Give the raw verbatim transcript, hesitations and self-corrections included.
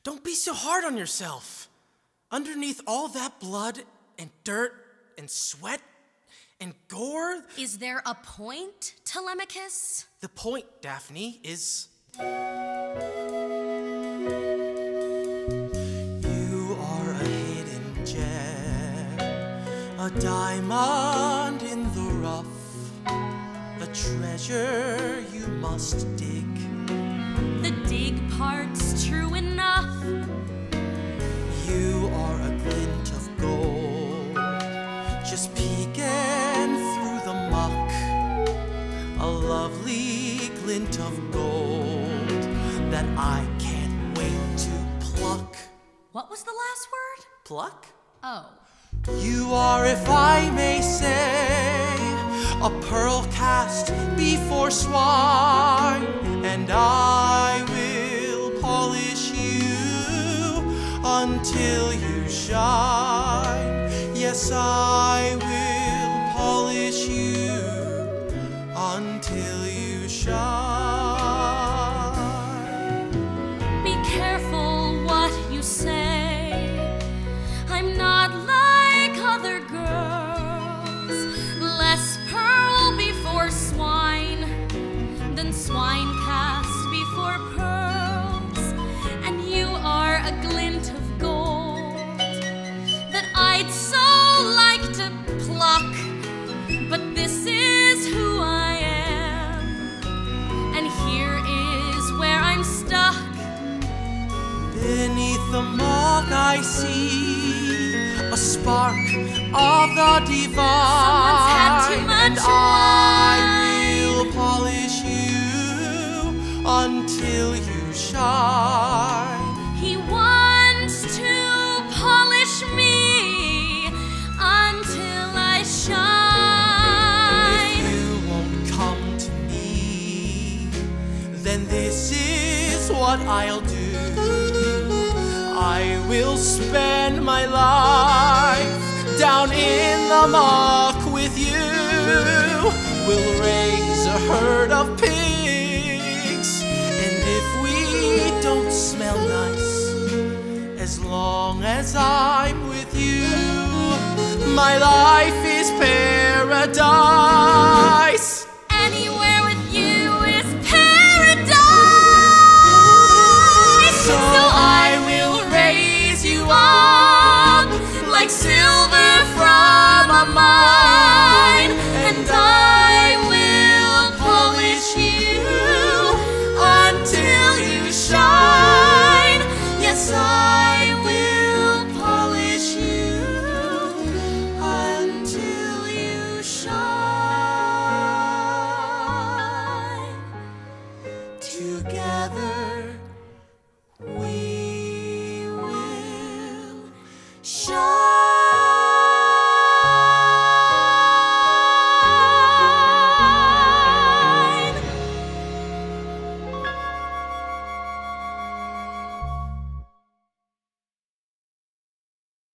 Don't be so hard on yourself. Underneath all that blood and dirt and sweat and gore... Is there a point, Telemachus? The point, Daphne, is... You are a hidden gem, a diamond in the rough, a treasure you must dig. The dig part's true enough. You are a glint of gold, just peeking through the muck. A lovely glint of gold that I can't wait to pluck. What was the last word? Pluck? Oh. You are, if I may say, a pearl cast before swine, and I will polish you until you shine. Yes, I will polish you until you shine. Be careful what you say. I'm not like other girls. Less pearl before swine than swine cast before pearls. And you are a glint of gold that I'd so like to pluck. But this is who I am, and here is where I'm stuck. Beneath the muck I see a spark of the divine. Someone's had too much and I will polish you until you shine. He wants to polish me until I shine. If you won't come to me, then this is what I'll do. I will spend my life down in the muck with you. We'll raise a herd of pigs, and if we don't smell nice, as long as I'm with you, my life is paradise.